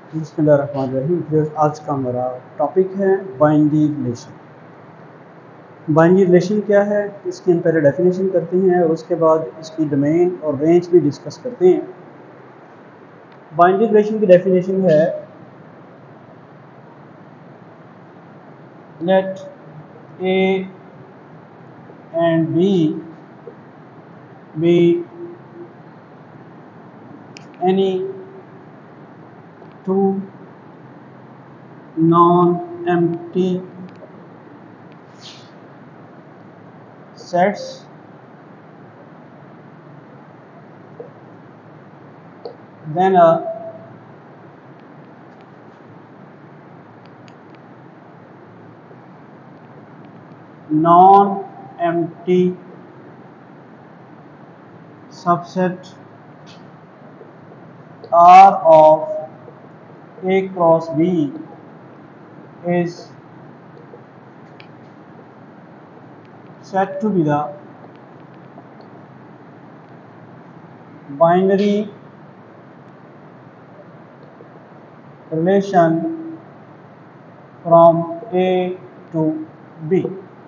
बिस्मिल्लाहिर्रहमानिर्रहीम। आज का हमारा टॉपिक है बाइनरी रिलेशन। बाइनरी रिलेशन क्या है, इसकी हम पहले डेफिनेशन करते हैं और उसके बाद इसकी डोमेन और रेंज भी डिस्कस करते हैं। बाइनरी रिलेशन की डेफिनेशन है, let A and B be any two non-empty sets then a non-empty subset R of A cross B is said to be the binary relation from A to B।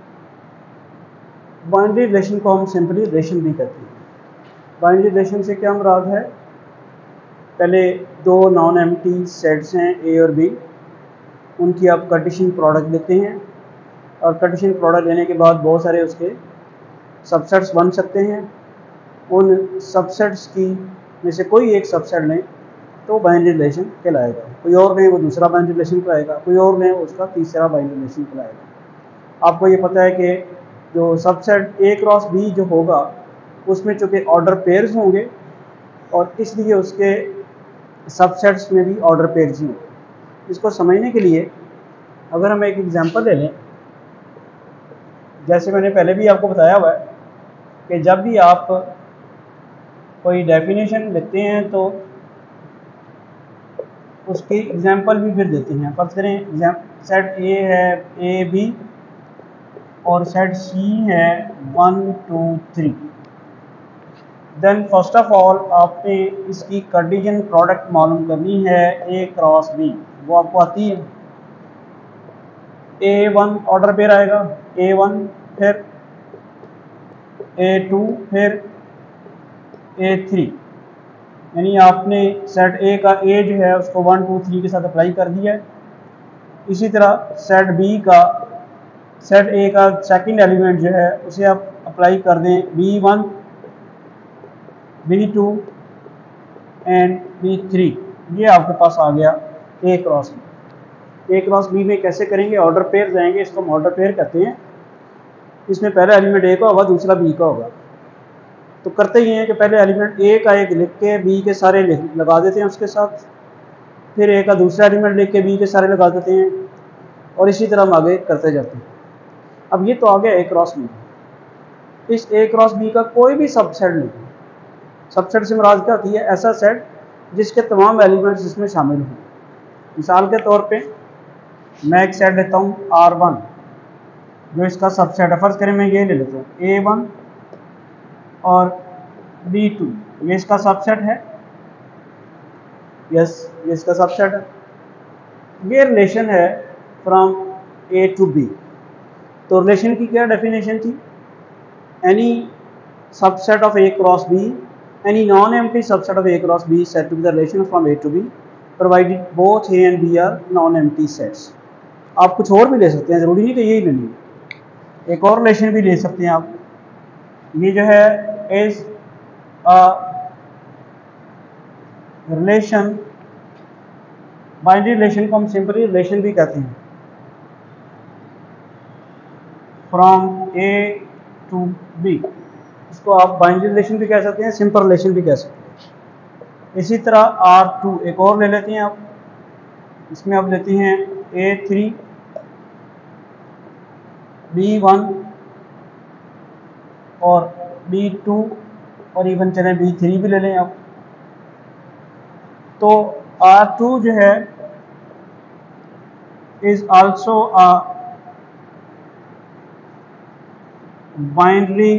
Binary relation को हम simply relation भी कहते हैं। Binary relation से क्या मुराद है, पहले दो नॉन एम्प्टी सेट्स हैं ए और बी, उनकी आप कार्टेशियन प्रोडक्ट लेते हैं और कार्टेशियन प्रोडक्ट लेने के बाद बहुत सारे उसके सबसेट्स बन सकते हैं। उन सबसेट्स की में से कोई एक सबसेट लें तो बाइनरी रिलेशन कहलाएगा, कोई और लें वो दूसरा बाइनरी रिलेशन कहलाएगा, कोई और लें उसका तीसरा बाइनरी रिलेशन कहलाएगा। आपको ये पता है कि जो सबसेट ए क्रॉस बी जो होगा उसमें चूँकि ऑर्डर पेयर्स होंगे और इसलिए उसके सबसेट्स में भी ऑर्डर पेयर्स ही होंगे। इसको समझने के लिए अगर हम एक एग्जांपल ले लें, जैसे मैंने पहले भी आपको बताया हुआ है कि जब भी आप कोई डेफिनेशन लेते हैं तो उसकी एग्जांपल भी फिर देते हैं। फर्ज करें सेट ए है ए बी और सेट सी है 1 2 3। देन फर्स्ट ऑफ ऑल आपने इसकी कार्टेशियन प्रोडक्ट मालूम करनी है ए क्रॉस बी, वो आपको आती है। A1 ऑर्डर पेयर आएगा, A1 फिर A2 फिर A3, यानी आपने सेट ए का ए जो है उसको 1 2 3 के साथ अप्लाई कर दिया है। इसी तरह सेट बी का सेट ए का सेकंड एलिमेंट जो है उसे आप अप्लाई कर दें B1 B2 एंड B3। ये आपके पास आ गया A cross B. A cross B में कैसे करेंगे, ऑर्डर पेयर जाएंगे, इसको हम ऑर्डर पेयर कहते हैं। इसमें पहला एलिमेंट ए का होगा, दूसरा बी का होगा। तो करते ही हैं कि पहले एलिमेंट ए का एक लिख के बी के सारे लगा देते हैं उसके साथ, फिर ए का दूसरा एलिमेंट लिख के बी के सारे लगा देते हैं और इसी तरह हम आगे करते जाते हैं। अब ये तो आ गया ए क्रॉस बी। इस ए क्रॉस बी का कोई भी सबसेट नहीं, सबसेट से मुराद क्या होती है, ऐसा सेट जिसके तमाम एलिमेंट्स इसमें शामिल हों। मिसाल के तौर पे मैं एक सेट लेता हूँ R1 जो इसका सबसेट है। फर्ज करें मैं ये ले लेता हूँ A1 और B2, ये इसका सबसेट है। यस, ये इसका सबसेट है। ये रिलेशन है फ्रॉम A टू B। तो रिलेशन की क्या डेफिनेशन थी, any subset of A cross B, any non empty subset of A cross B set to be the relation from A to B provided both A and B are non empty sets. आप कुछ और भी ले सकते हैं, ज़रूरी नहीं कि यही लेनी है, एक और रिलेशन भी ले सकते हैं आप। ये जो है is a relation, binary relation को हम सिंपली रिलेशन भी कहते हैं, फ्रॉम ए टू बी। इसको आप बाइनरी रिलेशन भी कह सकते हैं, सिंपल रिलेशन भी कह सकते हैं। इसी तरह R2 एक और ले लेते हैं आप, इसमें आप लेते हैं A3 B1 और B2 और इवन चलें B3 भी ले लें आप। तो R2 जो है is also a binary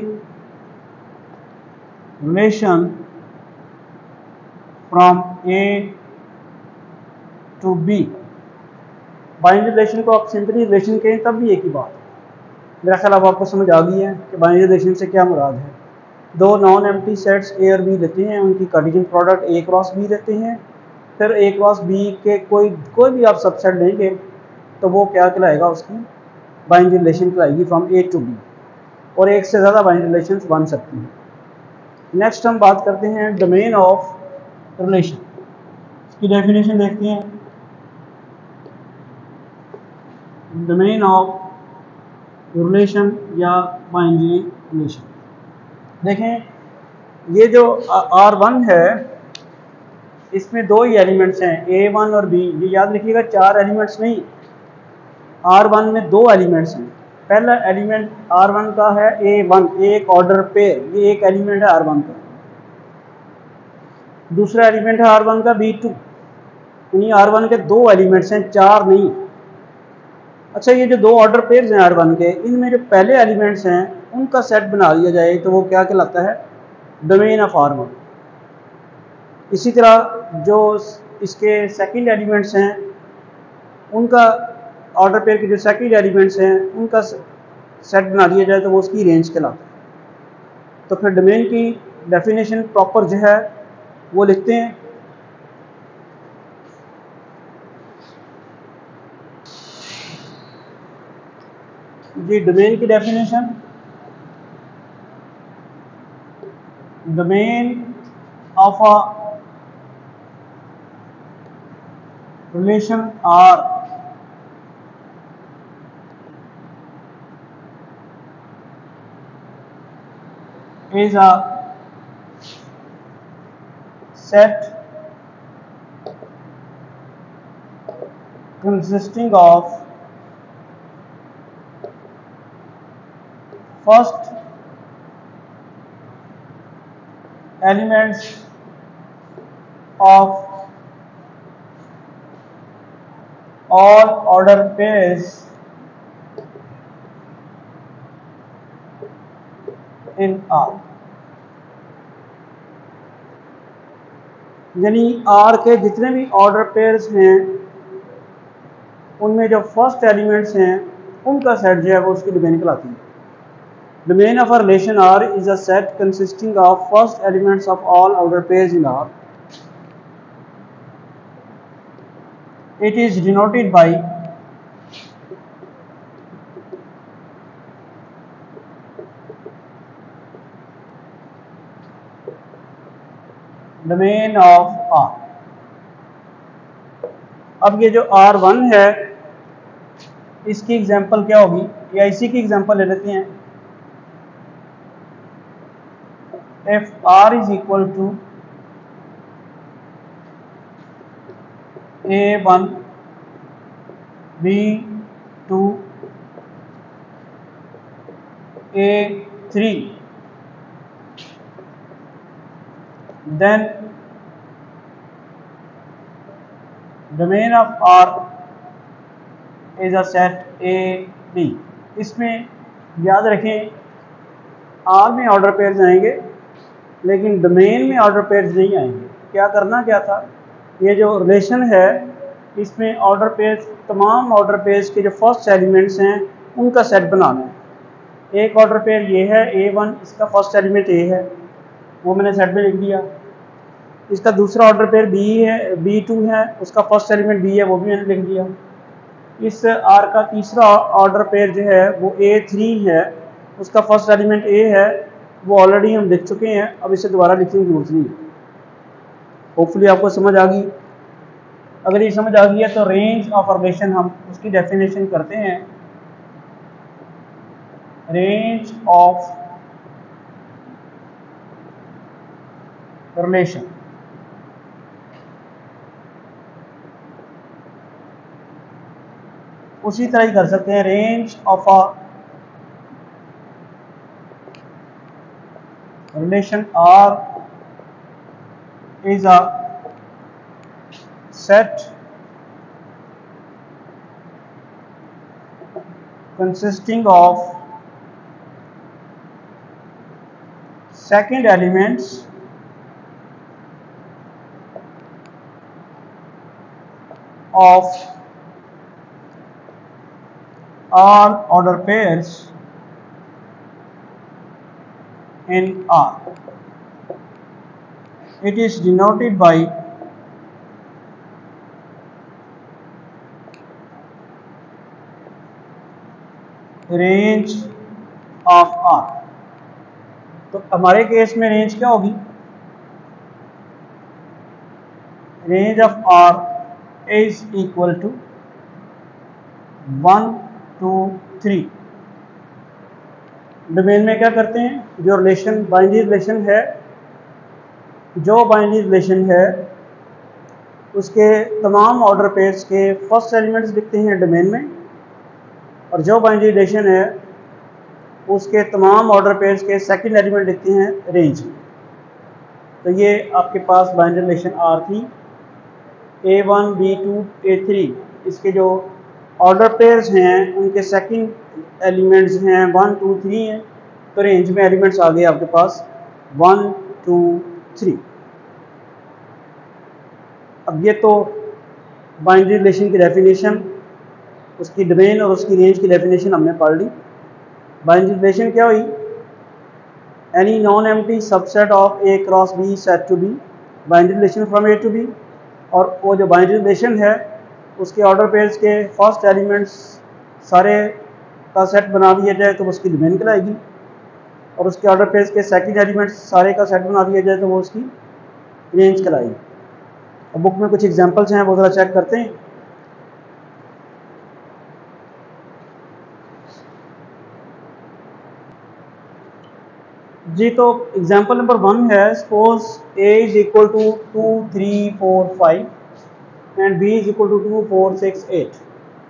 relation from A to B. Binary relation को आप सिंपली रिलेशन कहें तब भी एक ही बात है। मेरा ख्याल अब आपको समझ आ गई है कि बाइनरी रिलेशन से क्या मुराद है। दो नॉन एम्प्टी सेट्स ए और बी लेते हैं, उनकी Cartesian product A cross B लेते हैं, फिर ए क्रॉस बी के कोई भी आप सबसेट लेंगे तो वो क्या कहलाएगा, उसकी बाइनरी रिलेशन कहलाएगी फ्रॉम ए टू बी, और एक से ज़्यादा बाइनरी रिलेशंस बन सकती हैं। नेक्स्ट हम बात करते हैं डोमेन ऑफ रिलेशन। इसकी डेफिनेशन देखते हैं। डोमेन ऑफ रिलेशन या बाइनरी रिलेशन, देखें ये जो R1 है इसमें दो ही एलिमेंट्स हैं, A1 और B। ये याद रखिएगा, चार एलिमेंट्स नहीं, R1 में दो एलिमेंट्स हैं। पहला एलिमेंट R1 का है A1, एक ऑर्डर पेयर, ये एक एलिमेंट है R1 का। दूसरा एलिमेंट है R1 का B2, यानी R1 के दो एलिमेंट्स हैं, चार नहीं। अच्छा, ये जो दो ऑर्डर पेयर्स हैं R1 के, इनमें जो पहले एलिमेंट्स हैं उनका सेट बना दिया जाए तो वो क्या कहलाता है, डोमेन ऑफ R1। इसी तरह जो इसके सेकंड एलिमेंट्स हैं उनका, ऑर्डर पेयर के जो सेकंड एलिमेंट्स हैं उनका सेट बना दिया जाए तो वो उसकी रेंज कहलाता है। तो फिर डोमेन की डेफिनेशन प्रॉपर जो है वो लिखते हैं। जी, डोमेन की definition, domain of a relation R is a set consisting of first elements of all order pairs in R। यानी R के जितने भी ऑर्डर पेयर्स हैं उनमें जो फर्स्ट एलिमेंट्स हैं उनका सेट जो है वो उसकी डोमेन कहलाती है। Domain of a relation R is a set consisting of first elements of all order pairs in R. It is denoted by domain of R। अब ये जो R1 है इसकी एग्जांपल क्या होगी, या इसी की एग्जांपल ले लेते हैं। If R is equal to A1 B2 A3 then domain of R is a set AB। इसमें याद रखें R में ऑर्डर पेयर्स आएंगे लेकिन डोमेन में ऑर्डर पेयर्स नहीं आएंगे। क्या करना क्या था, ये जो रिलेशन है इसमें ऑर्डर पेयर्स, तमाम ऑर्डर पेयर्स के जो फर्स्ट एलिमेंट्स हैं उनका सेट बनाना है। एक ऑर्डर पेयर ये है A1, इसका फर्स्ट एलिमेंट A है, वो मैंने सेट में लिख दिया। इसका दूसरा ऑर्डर पेयर B है, B2 है, उसका फर्स्ट एलिमेंट B है, वो भी मैंने लिख दिया। इस R का तीसरा ऑर्डर पेयर जो है वो A3 है, उसका फर्स्ट एलिमेंट A है, वो ऑलरेडी हम लिख चुके हैं, अब इसे दोबारा लिखने की जरूरत नहीं है। होपफुली आपको समझ आ गई। अगर ये समझ आ गई है तो रेंज ऑफ रिलेशन हम उसकी डेफिनेशन करते हैं। रेंज ऑफ रिलेशन उसी तरह ही कर सकते हैं। Range of a relation R is a set consisting of second elements of all order pairs in R. It is denoted by range of R. तो हमारे केस में रेंज क्या होगी? Range of R is equal to 1 2 3। Domain में क्या करते हैं, जो रिलेशन बाइनरी रिलेशन है, जो बाइनरी रिलेशन है उसके तमाम ऑर्डर पेयर्स के फर्स्ट एलिमेंट्स लिखते हैं डोमेन में, और जो बाइनरी रिलेशन है उसके तमाम ऑर्डर पेयर्स के सेकंड एलिमेंट लिखते हैं रेंज में। तो ये आपके पास बाइनरी रिलेशन आर थी, A1 B2 A3, इसके जो ऑर्डर पेयर्स हैं उनके सेकंड एलिमेंट्स हैं 1 2 3 हैं। तो रेंज में एलिमेंट्स आ गए आपके पास 1 2 3। अब ये तो बाइनरी रिलेशन की डेफिनेशन, उसकी डोमेन और उसकी रेंज की डेफिनेशन हमने पढ़ ली। बाइनरी रिलेशन क्या हुई? Any non empty subset of A cross B set to B binary relation from A to B। और वो जो बाइनरी रिलेशन है उसके ऑर्डर पेयर्स के फर्स्ट एलिमेंट्स सारे का सेट बना दिया जाए तो वो उसकी डोमेन कहलाएगी, और उसके ऑर्डर पेयर्स के सेकंड एलिमेंट्स सारे का सेट बना दिया जाए तो वो उसकी रेंज कहलाएगी। और बुक में कुछ एग्जांपल्स हैं, वो ज़रा चेक करते हैं। जी, तो एग्जांपल नंबर 1 है, suppose A is equal to 2 3 4 5 and B is equal to 2 4 6 8।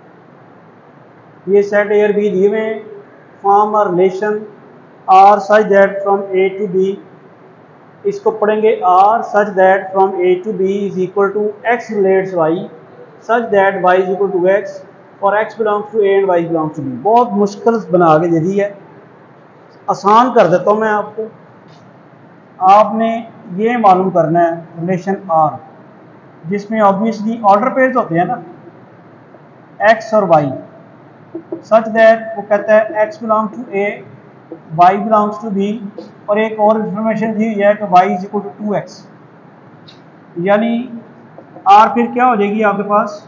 ये सेट A और B दिए हुए हैं, फॉर्म और relation R such that from A to B। इसको पढ़ेंगे R such that from A to B is equal to X relates Y such that Y is equal to X और X belongs to A and Y belongs to B। बहुत मुश्किल बना के दे दी है, आसान कर देता हूँ मैं आपको। आपने ये मालूम करना है रिलेशन R, जिसमें ऑब्वियसली ऑर्डर पेयर्स होते हैं ना, X और Y, सच दैट वो कहता है X belongs to A Y belongs to B, और एक और इंफॉर्मेशन दी हुई है कि Y is equal to 2X। यानी R फिर क्या हो जाएगी आपके पास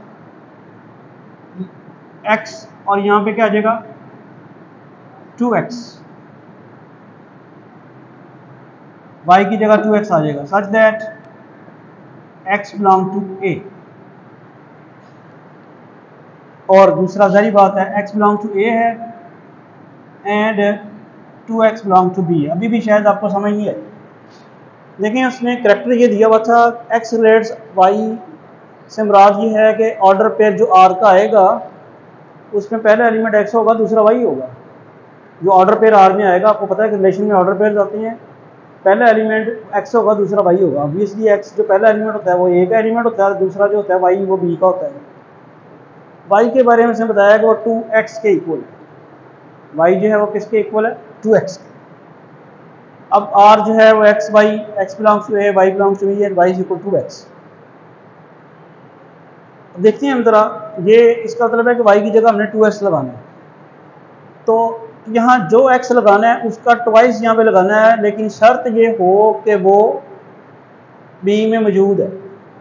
X और यहाँ पे क्या आ जाएगा 2X, Y की जगह 2X आ जाएगा, such that X belong to A। और दूसरा जारी बात है X बिलोंग टू A है and 2X belong to B। अभी भी शायद आपको समझ नहीं आई, लेकिन उसने करेक्टर ये दिया हुआ था X रिलेट्स Y से मुराद ये है कि ऑर्डर पेयर जो R का आएगा उसमें पहला एलिमेंट X होगा, दूसरा Y होगा। जो ऑर्डर पेयर R में आएगा, आपको पता है कि रिलेशन में ऑर्डर पेयर आते हैं, पहला एलिमेंट X होगा, दूसरा Y होगा। ऑब्वियसली X जो पहला एलिमेंट होता है वो A का एलिमेंट होता है, दूसरा जो होता है Y वो B का होता है। Y के बारे में उसने बताया कि वो 2X के इक्वल है। Y जो है वो किसके इक्वल है? 2X। अब R जो है वो X belongs to A, Y belongs to B and Y is equal to X। देखते हैं हम जरा, ये इसका मतलब है कि Y की जगह हमने 2X लगाना है। तो यहाँ जो X लगाना है उसका ट्वाइस यहाँ पे लगाना है, लेकिन शर्त ये हो कि वो B में मौजूद है।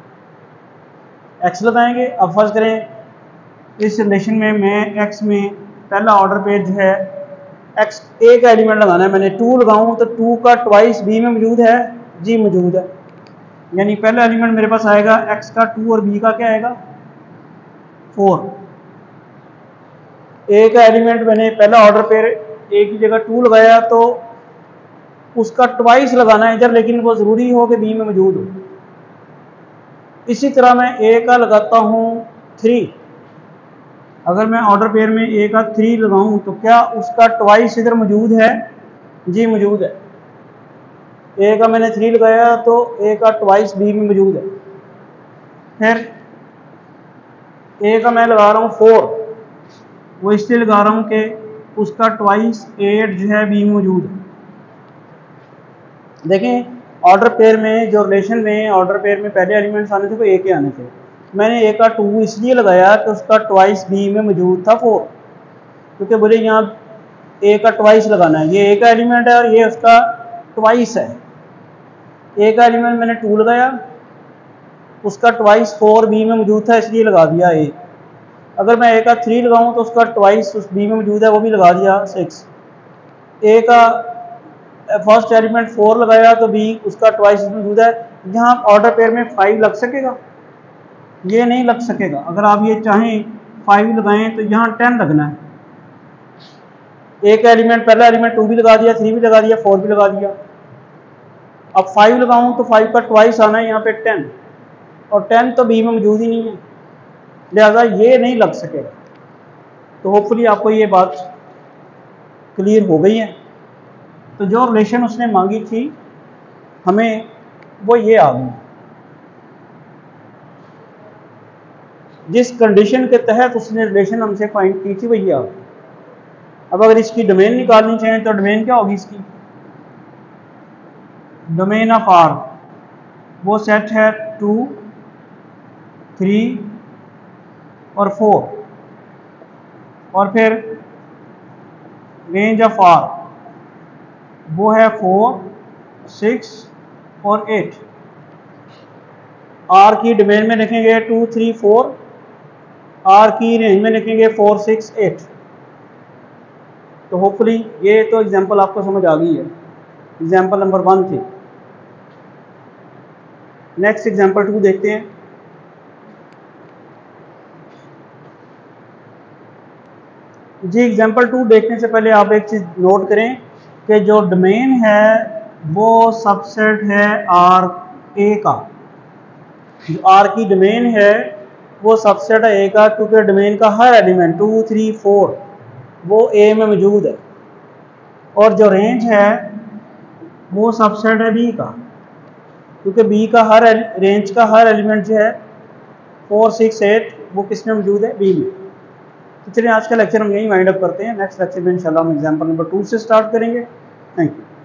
X लगाएंगे। अब फर्ज करें इस रिलेशन में मैं X में पहला ऑर्डर पेयर जो है X A का एलिमेंट लगाना है, मैंने 2 लगाऊं तो 2 का ट्वाइस B में मौजूद है, जी मौजूद है। यानी पहला एलिमेंट मेरे पास आएगा X का 2 और B का क्या आएगा 4। A का एलिमेंट मैंने पहला ऑर्डर पेयर A की जगह 2 लगाया तो उसका ट्वाइस लगाना है इधर, लेकिन वो ज़रूरी हो कि B में मौजूद हो। इसी तरह मैं A का लगाता हूँ 3। अगर मैं ऑर्डर पेयर में A का 3 लगाऊं तो क्या उसका ट्वाइस इधर मौजूद है? जी मौजूद है। A का मैंने 3 लगाया तो A का ट्वाइस B में मौजूद है। फिर A का मैं लगा रहा हूँ 4, वो इसलिए लगा रहा हूँ कि उसका ट्वाइस 8 जो है B में मौजूद है। देखें ऑर्डर पेयर में जो रिलेशन में ऑर्डर पेयर में पहले एलिमेंट्स आने थे वो A के आने थे, मैंने ए का 2 इसलिए लगाया कि उसका ट्वाइस बी में मौजूद था 4, क्योंकि बोले यहाँ ए का ट्वाइस लगाना है, ये ए का एलिमेंट है और ये उसका ट्वाइस है। ए का एलिमेंट मैंने 2 लगाया, उसका ट्वाइस 4 बी में मौजूद था इसलिए लगा दिया ए। अगर मैं ए का 3 लगाऊं तो उसका ट्वाइस उस बी में मौजूद है, वो भी लगा दिया 6। ए का फर्स्ट एलिमेंट 4 लगाया तो बी उसका ट्वाइस मौजूद है। यहाँ ऑर्डर पेयर में 5 लग सकेगा? ये नहीं लग सकेगा। अगर आप ये चाहें 5 लगाएं तो यहाँ 10 लगना है। एक एलिमेंट, पहला एलिमेंट 2 भी लगा दिया, 3 भी लगा दिया, 4 भी लगा दिया। अब 5 लगाऊं तो 5 का ट्वाइस आना है यहाँ पे 10, और 10 तो बी में मौजूद ही नहीं है, लिहाजा ये नहीं लग सकेगा। तो होपफुली आपको ये बात क्लियर हो गई है। तो जो रिलेशन उसने मांगी थी हमें, वो ये आ गई। जिस कंडीशन के तहत उसने रिलेशन हमसे फाइंड की थी वो ये आ गई। अब अगर इसकी डोमेन निकालनी चाहें तो डोमेन क्या होगी इसकी? डोमेन ऑफ आर वो सेट है 2, 3 और 4, और फिर रेंज ऑफ आर वो है 4, 6 और 8। आर की डोमेन में लिखेंगे 2, 3, 4, आर की रेंज में लिखेंगे 4, 6, 8। तो होपफुली ये तो एग्जांपल आपको समझ आ गई है। एग्जांपल नंबर 1 थी। नेक्स्ट एग्जांपल 2 देखते हैं। जी, एग्जांपल 2 देखने से पहले आप एक चीज़ नोट करें कि जो डोमेन है वो सबसेट है आर ए का। जो आर की डोमेन है वो सबसेट है ए का, क्योंकि डोमेन का हर एलिमेंट 2, 3, 4 वो ए में मौजूद है। और जो रेंज है वो सबसेट है बी का, क्योंकि बी का हर रेंज का हर एलिमेंट जो है 4, 6, 8 वो किस में मौजूद है? बी में। तो चलिए आज का लेक्चर हम यही वाइंड अप करते हैं। नेक्स्ट लेक्चर में इंशाल्लाह हम एग्जांपल नंबर 2 से स्टार्ट करेंगे। Thank you.